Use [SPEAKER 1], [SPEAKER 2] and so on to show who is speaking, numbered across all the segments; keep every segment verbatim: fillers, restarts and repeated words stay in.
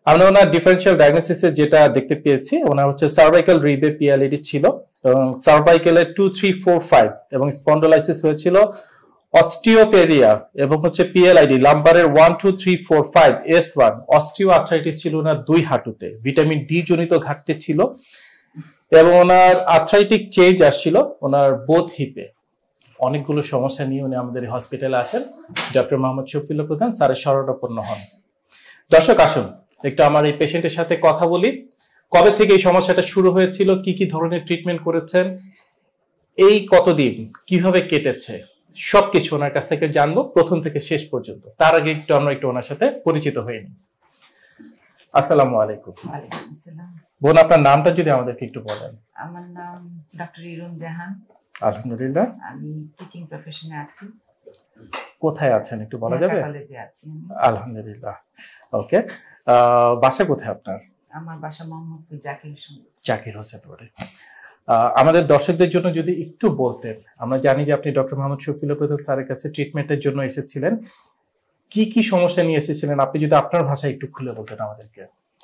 [SPEAKER 1] আমরা ওনার ডিফারেন্সিয়াল ডায়াগনোসিসে যেটা দেখতে পেয়েছি, ওনার হচ্ছে সার্ভাইকাল রিবে পিএলএডি ছিল এবং সার্ভাইকালের টু থ্রি ফোর ফাইভ এবং স্পন্ডোলাইসিস হয়েছিল, অস্টিওপেরিয়া এবং হচ্ছে পিএলআইডি লাম্বারের one two three four five S one, osteoarthritis ছিল ওনার দুই হাঁটুতে, ভিটামিন ডি জনিত ঘাটতি ছিল এবং ওনার আর্থ্রাইটিক চেঞ্জ আসছিল ওনার বোথ হিপে। অনেকগুলো সমস্যা নিয়ে উনি আমাদের হসপিটালে আসেন। ডক্টর মোহাম্মদ শফিউল্লাহ প্রধান স্যারের শরণাপন্ন হন। দর্শক আসুন একটু আমার এই পেশেন্টের সাথে কথা বলি। কবে থেকে এই সমস্যাটা শুরু হয়েছিল, কি কি ধরনের ট্রিটমেন্ট করেছেন, এই কতদিন কিভাবে কেটেছে, সবকিছু ওনার কাছ থেকে জানবো প্রথম থেকে শেষ পর্যন্ত। তার আগে একটু আমরা একটু ওনার সাথে পরিচিত হয়ে নিই। আসসালামু আলাইকুম।
[SPEAKER 2] ওয়ালাইকুম আসসালাম।
[SPEAKER 1] বোন, আপনার নামটা যদি আমাদেরকে একটু বলেন।
[SPEAKER 2] আমার নাম ডক্টর ইরুন জাহান।
[SPEAKER 1] আলহামদুলিল্লাহ।
[SPEAKER 2] আমি টিচিং প্রফেশনে আছি।
[SPEAKER 1] কোথায় আছেন একটু বলা যাবে?
[SPEAKER 2] কলেজে আছি।
[SPEAKER 1] আলহামদুলিল্লাহ। ওকে, বাসা কোথায় আপনার?
[SPEAKER 2] আমার বাসা মোহাম্মদপুর জাকির হোসেন।
[SPEAKER 1] জাকির হোসেন রোডে। আমাদের দর্শকদের জন্য যদি একটু বলতেন, আমরা জানি যে আপনি ডক্টর মোহাম্মদ শফিউল্লাহ প্রধান স্যারের কাছে ট্রিটমেন্টের জন্য এসেছিলেন, কি কি সমস্যা নিয়ে এসেছিলেন, আপনি যদি আপনার ভাষায় একটু খুলে বলতেন আমাদেরকে।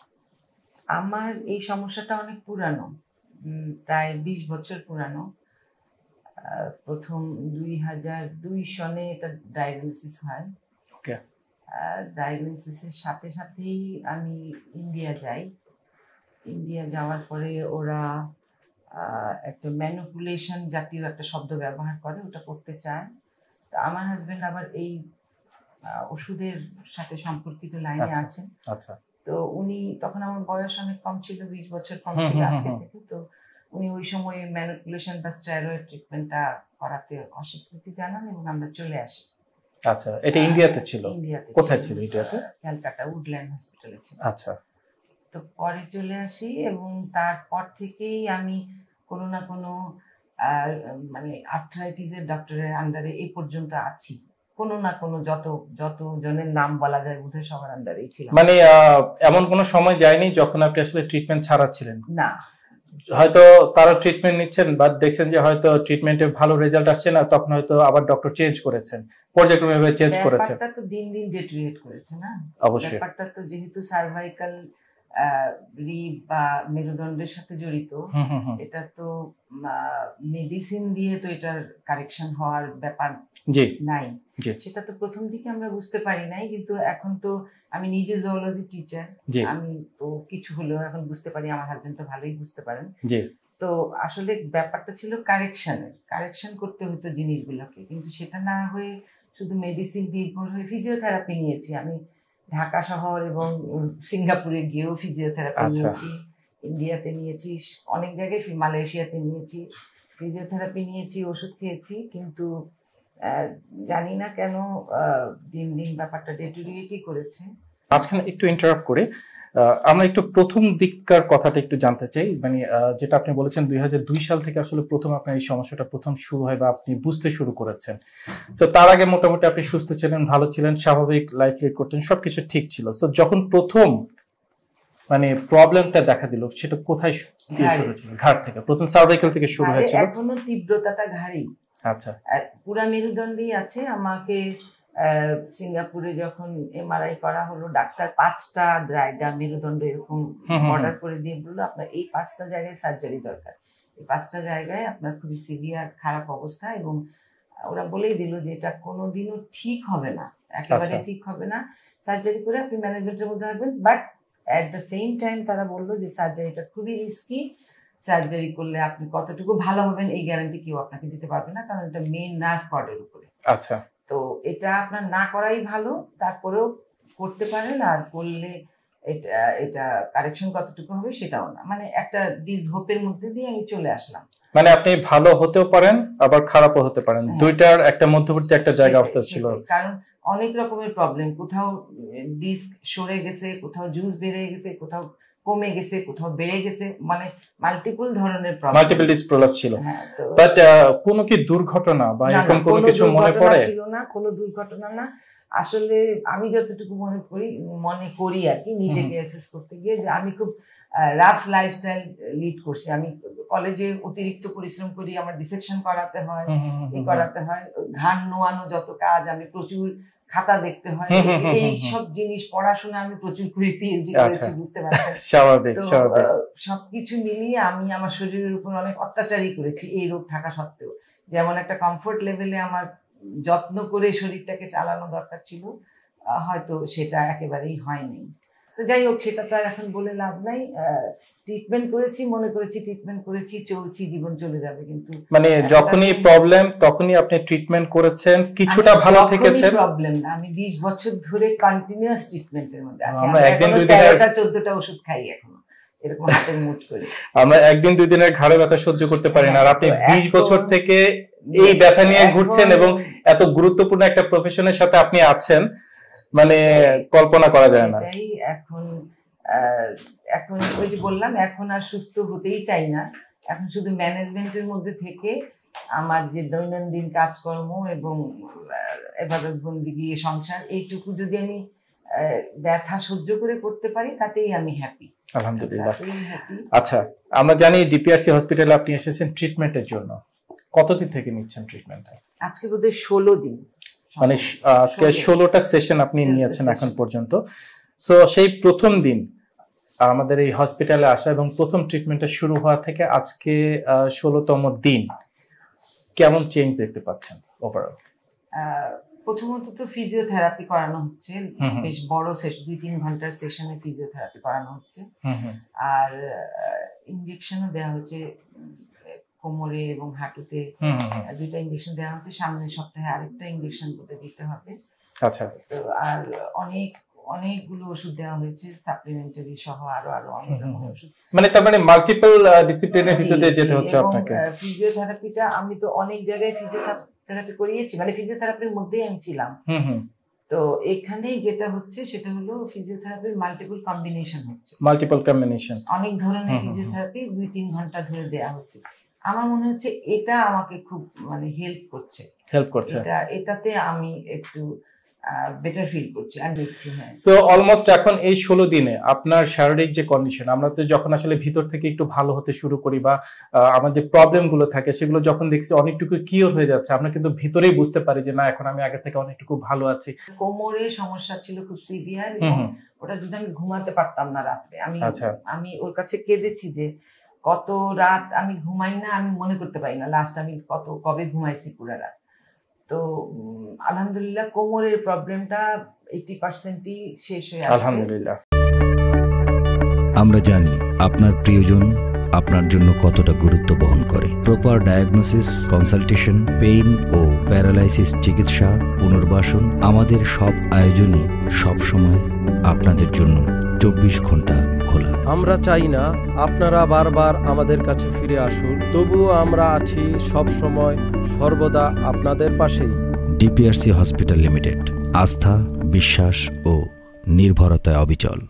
[SPEAKER 2] আমার এই সমস্যাটা অনেক পুরানো, প্রায় বিশ বছর পুরানো। প্রথম দুই হাজার দুই সনে এটা ডায়াগনোসিস হয়।
[SPEAKER 1] ওকে।
[SPEAKER 2] ডায়াগনোসিসের সাথে সাথেই আমি ইন্ডিয়া যাই। ইন্ডিয়া যাওয়ার পরে ওরা একটা ম্যানিপুলেশন জাতীয় একটা শব্দ ব্যবহার করে, ওটা করতে চায়। তো আমার হাজবেন্ড আবার এই ওষুধের সাথে সম্পর্কিত লাইনে আছে।
[SPEAKER 1] আচ্ছা।
[SPEAKER 2] তো উনি তখন, আমার বয়স অনেক কম ছিল, বিশ বছর কম ছিল আজকে থেকে। তো উনি ওই সময় ম্যানিপুলেশন বা স্টেরয়েড ট্রিটমেন্টটা করাতে অস্বীকৃতি জানান এবং আমরা চলে আসি।
[SPEAKER 1] আচ্ছা, এটা ইন্ডিয়াতে ছিল?
[SPEAKER 2] ইন্ডিয়াতে।
[SPEAKER 1] কোথায় ছিল ইন্ডিয়াতে?
[SPEAKER 2] ক্যালকাটা উডল্যান্ড হসপিটালে ছিল।
[SPEAKER 1] আচ্ছা।
[SPEAKER 2] তো পরে চলে আসি এবং তারপর থেকেই আমি কোনো না কোনো মানে আর্থ্রাইটিসের ডক্টরের আন্ডারে এই পর্যন্ত আছি। কোনো না কোনো যত যত জনের নাম বলা যায় বোধহয় সবার আন্ডারেই ছিলাম।
[SPEAKER 1] মানে এমন কোনো সময় যায়নি যখন আপনি আসলে ট্রিটমেন্ট ছাড়া ছিলেন?
[SPEAKER 2] না।
[SPEAKER 1] হয়তো তারা ট্রিটমেন্ট নিচ্ছেন বা দেখছেন যে হয়তো ট্রিটমেন্টে ভালো রেজাল্ট আসছে না, তখন হয়তো আবার ডক্টর চেঞ্জ করেছেন, পর্যায়ক্রমে চেঞ্জ করেছেন।
[SPEAKER 2] ব্যাপারটা তো দিন দিন ডেটেরিয়েট করেছে না?
[SPEAKER 1] অবশ্যই।
[SPEAKER 2] ব্যাপারটা তো যেহেতু সার্ভাইকাল রিব বা মেরুদণ্ডের সাথে জড়িত, এটা তো মেডিসিন দিয়ে তো এটার কারেকশন হওয়ার ব্যাপার নাই। সেটা তো প্রথম দিকে আমরা বুঝতে পারি নাই, কিন্তু এখন তো আমি নিজে জুওলজি টিচার, আমি তো কিছু হলেও এখন বুঝতে পারি, আমার হাজবেন্ড তো ভালোই বুঝতে পারেন। তো আসলে ব্যাপারটা ছিল কারেকশনের, কারেকশন করতে হতো জিনিসগুলোকে, কিন্তু সেটা না হয়ে শুধু মেডিসিন নির্ভর হয়ে ফিজিওথেরাপি নিয়েছি আমি। ঢাকা শহর এবং সিঙ্গাপুরে গিয়েও ফিজিওথেরাপি নিয়েছি, ইন্ডিয়াতে নিয়েছি, অনেক জায়গায় মালয়েশিয়াতে নিয়েছি, ফিজিওথেরাপি নিয়েছি, ওষুধ খেয়েছি, কিন্তু জানি না কেন দিন দিন ব্যাপারটা ডেটেরিয়েটই করেছে।
[SPEAKER 1] মাঝখানে একটু ইন্টারাপ্ট করে আমরা একটু প্রথম দিককার কথাটা একটু জানতে চাই। মানে যেটা আপনি বলেছেন দুই হাজার দুই সাল থেকে আসলে প্রথম আপনার এই সমস্যাটা প্রথম শুরু হয় বা আপনি বুঝতে শুরু করেছেন। তো তার আগে মোটামুটি আপনি সুস্থ ছিলেন, ভালো ছিলেন, স্বাভাবিক লাইফ লিড করতেন, সবকিছু ঠিক ছিল। তো যখন প্রথম মানে প্রবলেমটা দেখা দিল, সেটা কোথায় দিয়ে শুরু হয়েছিল? ঘাড় থেকে, প্রথম সার্ভাইকাল থেকে শুরু হয়েছিল?
[SPEAKER 2] এখনো তীব্রতাটা ঘাড়েই।
[SPEAKER 1] আচ্ছা।
[SPEAKER 2] পুরা মেরুদণ্ডেই আছে। আমাকে সিঙ্গাপুরে যখন এমআরআই করা হলো, ডাক্তার পাঁচটা জায়গা মেরুদণ্ড এরকম অর্ডার করে দিয়ে বললো আপনার এই পাঁচটা জায়গায় সার্জারি দরকার, এই পাঁচটা জায়গায় আপনার খুবই সিভিয়ার খারাপ অবস্থা, এবং ওরা বলেই দিল যে এটা কোনোদিনও ঠিক হবে না, একেবারে ঠিক হবে না, সার্জারি করে আপনি ম্যানেজমেন্টের মধ্যে থাকবেন। But at the same time তারা বললো যে সার্জারিটা খুবই রিস্কি, সার্জারি করলে আপনি কতটুকু ভালো হবেন এই গ্যারান্টি কেউ আপনাকে দিতে পারবে না, কারণ এটা মেইন নার্ভ কর্ডের উপরে।
[SPEAKER 1] আচ্ছা।
[SPEAKER 2] তো এটা আপনার না করাই ভালো, তারপরেও করতে পারেন, আর করলে এটা এটা কারেকশন কতটুকু হবে সেটাও না, মানে একটা ডিসহোপের মধ্যে দিয়ে আমি চলে আসলাম।
[SPEAKER 1] মানে আপনি ভালো হতেও পারেন আবার খারাপও হতে পারেন, দুইটার একটা মধ্যবর্তী একটা জায়গা অবস্থা ছিল।
[SPEAKER 2] কারণ অনেক রকমের প্রবলেম, কোথাও ডিস্ক সরে গেছে, কোথাও জুস বেড়ে গেছে, কোথাও কমে গেছে, কোথাও বেড়ে গেছে, মানে মাল্টিপল ধরনের প্রবলেম,
[SPEAKER 1] মাল্টিপল ডিস্ক প্রবলেম ছিল। বাট কোনো কি দুর্ঘটনা বা এরকম কোনো কিছু মনে পড়ে?
[SPEAKER 2] ছিল না, কোনো দুর্ঘটনা না। আসলে আমি যতটুকু মনে করি মনে করি আর কি, নিজেকে অ্যাসেস করতে গিয়ে, যে আমি খুব রাফ লাইফস্টাইল লিড করছি। আমি কলেজে অতিরিক্ত পরিশ্রম করি, আমার ডিসেকশন করাতে হয়, ই করাতে হয়, ঘাড় নোয়ানো যত কাজ, আমি প্রচুর খাতা দেখতে হয়, এই সব জিনিস পড়াশোনা আমি প্রচুর করে পিএইচডি করেছি, বুঝতে পারছেন। স্বাভাবিক স্বাভাবিক সবকিছু মিলিয়ে আমি আমার শরীরের উপর অনেক অত্যাচারই করেছি এই রোগ থাকা সত্ত্বেও। যেমন একটা কমফোর্ট লেভেলে আমার যত্ন করে শরীরটাকে চালানো দরকার ছিল, হয়তো সেটা একেবারেই হয়নি। তো যাই হোক, সেটা তো আর এখন বলে লাভ নাই। ট্রিটমেন্ট করেছি, মনে করেছি ট্রিটমেন্ট করেছি, চলছি, জীবন চলে যাবে। কিন্তু
[SPEAKER 1] মানে যখনই প্রবলেম তখনই আপনি ট্রিটমেন্ট করেছেন, কিছুটা ভালো থেকেছেন।
[SPEAKER 2] প্রবলেম না, আমি বিশ বছর ধরে কন্টিনিউয়াস ট্রিটমেন্টের মধ্যে আছি। আমরা একদিন দুই দিন তেরোটা চোদ্দটা ওষুধ খাই এখনো, এরকম হাতের মুঠ করে।
[SPEAKER 1] আমরা একদিন দুই দিনের ঘাড়ে ব্যথা সহ্য করতে পারি না, আর আপনি বিশ বছর থেকে এই ব্যথা নিয়ে ঘুরছেন এবং এত গুরুত্বপূর্ণ একটা প্রফেশনের সাথে আপনি আছেন, মানে কল্পনা করা যায় না।
[SPEAKER 2] এখন এখন ওই যে বললাম, এখন আর সুস্থ হতেই চাই না। এখন শুধু ম্যানেজমেন্টের মধ্যে থেকে আমার যে দৈনন্দিন কাজকর্ম এবং এভাবে বন্দিগি সংসার, এইটুকু যদি আমি ব্যথা সহ্য করে করতে পারি তাতেই আমি হ্যাপি,
[SPEAKER 1] আলহামদুলিল্লাহ। আচ্ছা, আমরা জানি ডিপিআরসি হসপিটালে আপনি এসেছেন ট্রিটমেন্টের জন্য। কতদিন থেকে নিচ্ছেন ট্রিটমেন্ট?
[SPEAKER 2] আজকে বোধহয় ষোলো দিন,
[SPEAKER 1] মানে আজকে ষোলোটা সেশন আপনি নিয়েছেন এখন পর্যন্ত। সো সেই প্রথম দিন আমাদের এই হসপিটালে আসা এবং প্রথম ট্রিটমেন্টটা শুরু হওয়া থেকে আজকে ষোলোতম দিন, কেমন চেঞ্জ দেখতে পাচ্ছেন ওভারঅল?
[SPEAKER 2] প্রথমত তো ফিজিওথেরাপি করানো হচ্ছে, বেশ বড় সেশন, দুই তিন ঘন্টার সেশনে ফিজিওথেরাপি করানো হচ্ছে, আর ইনজেকশনও দেওয়া হচ্ছে কোমরে এবং হাঁটুতে, দুইটা ইনজেকশন দেওয়া হচ্ছে। সামনের সপ্তাহে আরেকটা ইনজেকশন করতে দিতে হবে।
[SPEAKER 1] আচ্ছা, তো
[SPEAKER 2] আর অনেক অনেকগুলো ওষুধ দেওয়া হয়েছে, সাপ্লিমেন্টারি সহ আরো আরো অনেক রকম ওষুধ।
[SPEAKER 1] মানে তার মানে মাল্টিপল ডিসিপ্লিনের ভিতরে যেতে হচ্ছে আপনাকে।
[SPEAKER 2] ফিজিওথেরাপিটা আমি তো অনেক জায়গায় ফিজিওথেরাপি করিয়েছি, মানে ফিজিওথেরাপির মধ্যেই আমি ছিলাম। তো এখানেই যেটা হচ্ছে সেটা হলো ফিজিওথেরাপির মাল্টিপল কম্বিনেশন হচ্ছে,
[SPEAKER 1] মাল্টিপল কম্বিনেশন,
[SPEAKER 2] অনেক ধরনের ফিজিওথেরাপি দুই তিন ঘন্টা ধরে দেওয়া হচ্ছে। আমার মনে হচ্ছে এটা আমাকে খুব মানে হেল্প করছে,
[SPEAKER 1] হেল্প করছে
[SPEAKER 2] এটা এটাতে আমি একটু বেটার ফিল করছি আর দেখছি। হ্যাঁ,
[SPEAKER 1] সো অলমোস্ট এখন এই ষোলো দিনে আপনার শারীরিক যে কন্ডিশন, আমরা তো যখন আসলে ভিতর থেকে একটু ভালো হতে শুরু করি বা আমার যে প্রবলেম গুলো থাকে সেগুলো যখন দেখছি অনেকটুকু কিওর হয়ে যাচ্ছে, আমরা কিন্তু ভিতরেই বুঝতে পারি যে না, এখন আমি আগে থেকে অনেকটুকু ভালো আছি।
[SPEAKER 2] কোমরে সমস্যা ছিল খুব সিভিয়ার, ওটা যদি আমি ঘুমাতে পারতাম না রাত্রে, আমি আমি ওর কাছে কেঁদেছি যে কত রাত আমি ঘুমাই না, আমি মনে করতে পারি না লাস্ট আমি কত কবে ঘুমাইছি পুরো রাত। তো আলহামদুলিল্লাহ কোমরের প্রবলেমটা আশি পার্সেন্টই শেষ হয়ে আসছে,
[SPEAKER 1] আলহামদুলিল্লাহ।
[SPEAKER 3] আমরা জানি আপনার প্রিয়জন আপনার জন্য কতটা গুরুত্ব বহন করে। প্রপার ডায়াগনোসিস, কনসালটেশন, পেইন ও প্যারালাইসিস চিকিৎসা, পুনর্বাসন, আমাদের সব আয়োজনে সব সময় আপনাদের জন্য চব্বিশ ঘন্টা খোলা।
[SPEAKER 4] আমরা চাই না আপনারা বারবার আমাদের কাছে ফিরে আসুন, তবুও আমরা আছি সব সময় সর্বদা আপনাদের পাশেই।
[SPEAKER 3] ডিপিআরসি হসপিটাল লিমিটেড, আস্থা, বিশ্বাস ও নির্ভরতায় অবিচল।